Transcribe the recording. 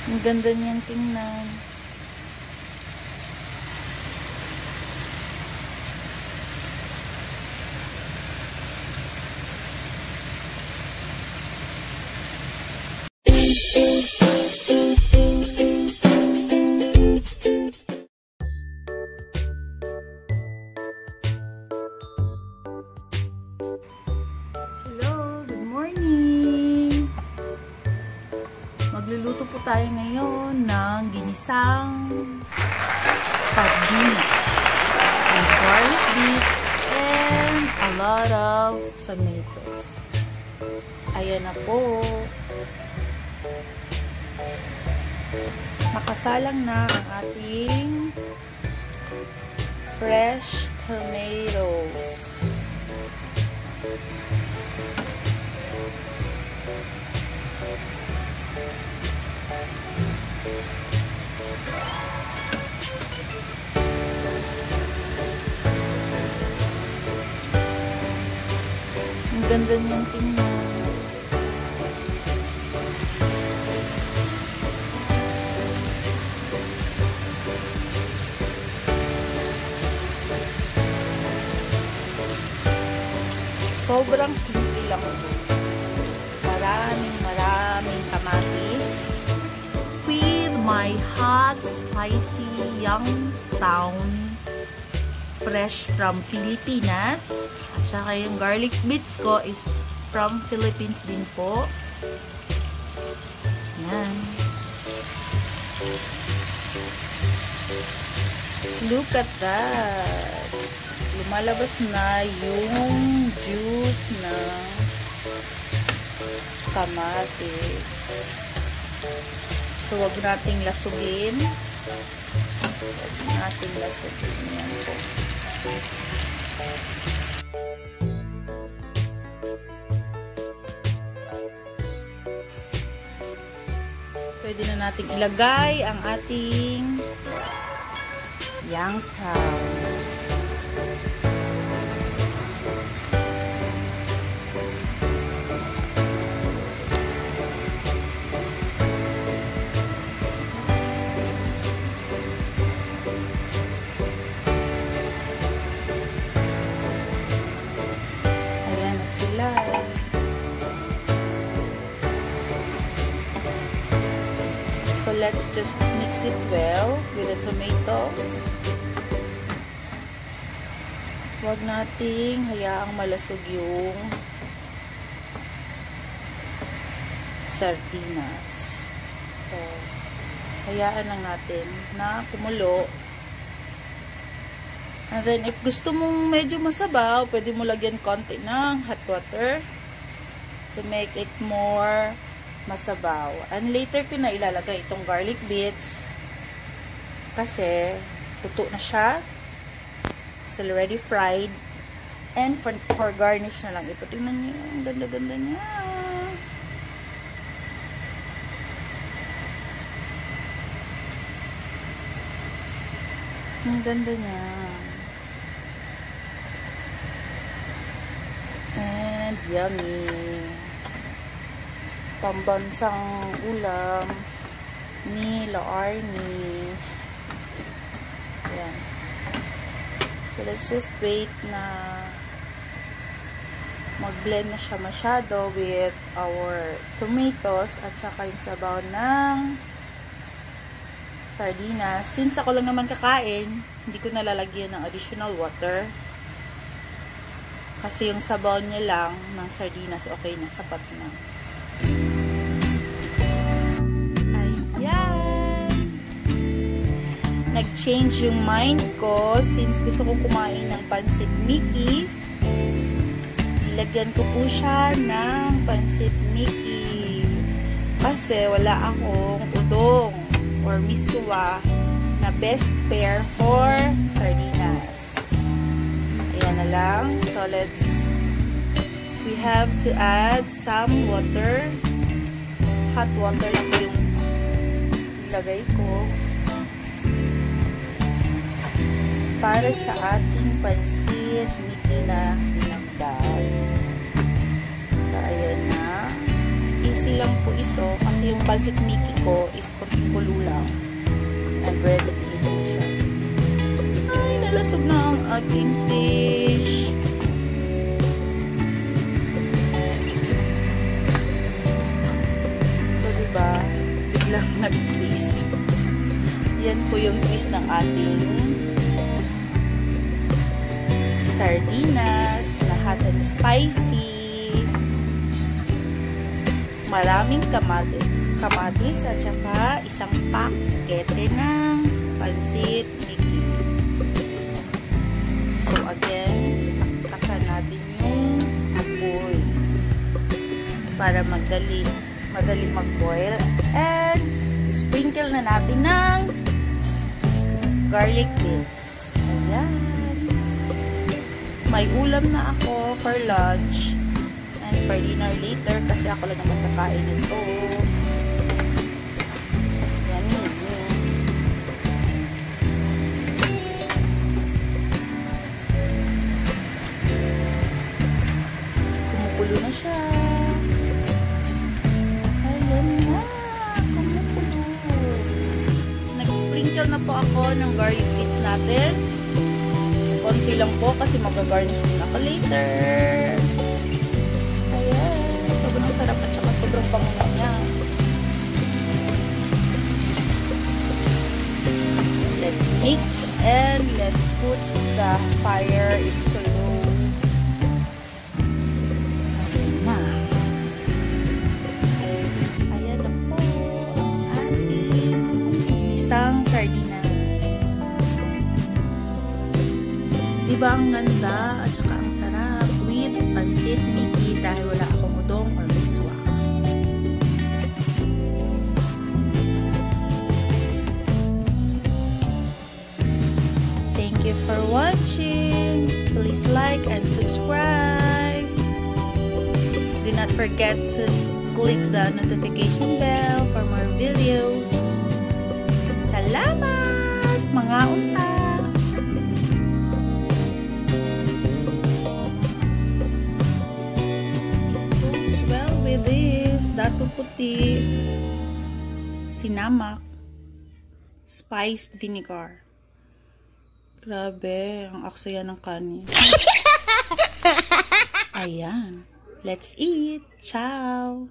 Ang ganda niyang tingnan. Magluluto po tayo ngayon ng ginisang sardinas with garlic beets and a lot of tomatoes. Ayan na po. Nakasalang na ang ating fresh tomatoes. Ang ganda niyang tingnan. Sobrang simple lang ito. Maraming kamatis with my hot, spicy Youngstown fresh from Pilipinas. At saka yung garlic beets ko is from Philippines din po. Yan. Look at that. Lumalabas na yung juice ng kamatis. So, wag nating lasugin. Wag nating lasugin yan po. Pwede na nating ilagay ang ating Youngstown. So let's just mix it well with the tomatoes. Huwag nating hayaang malasog yung sardinas. So, hayaan lang natin na kumulo. And then, if gusto mong medyo masabaw, pwede mo lagyan konti ng hot water to make it more masabaw. And later ko na ilalagay itong garlic beets kasi tuto na siya. It's already fried. And for garnish na lang ito. Tingnan niyo, ang ganda-ganda niya. Ang ganda niya. And yummy. Pambansang ulam ni Laarni. Ayan. So, let's just wait na mag-blend na siya masyado with our tomatoes at saka yung sabaw ng sardinas. Since ako lang naman kakain, hindi ko nalalagyan ng additional water. Kasi yung sabaw niya lang ng sardinas, okay na, sapat na. Nag-change yung mind ko since gusto kong kumain ng Pancit Mickey. Ilagyan ko po siya ng Pancit Mickey. Kasi wala akong udong or miswa na best pair for sardinas. Ayan na lang. So, we have to add some water. Hot water lang yung ilagay ko. Para sa ating Pancit Mickey na tinagdag. So, ayan na. spicy lang po ito kasi yung pancit Mickey ko is konting kulo lang. And ready to eat mo siya. Ay, nalasog na ang ating fish. So, diba? Biglang nag-twist. Yan po yung twist ng ating sardinas na hot and spicy. Maraming kamatis at saka isang pakete ng pancit Mickey. So again, taktasan natin yung apoy para madali mag-boil, and sprinkle na natin ng garlic bits. Ayan. May ulam na ako for lunch and for dinner later kasi ako lang naman kakain nito. Yan yun. Kumukulo na siya. Ayan na. Kumukulo. Nag-sprinkle na po ako ng garlic bits natin. Konti lang po kasi mag-garnish din ako later. Ayan. Sobrang sarap at saka sobrang pangulo niya. Let's mix and let's put the fire into low. Ayan na. Ayan na po ang ating isang sardinas. Diba ang ganda at saka ang sarap with pancit Mickey dahil wala akong udong or miswa. Thank you for watching. Please like and subscribe. Do not forget to click the notification bell for more videos. Salamat mga unta! Dato puti, sinamak, spiced vinegar. Grabe, ang aksaya ng kanin. Ayan. Let's eat. Ciao!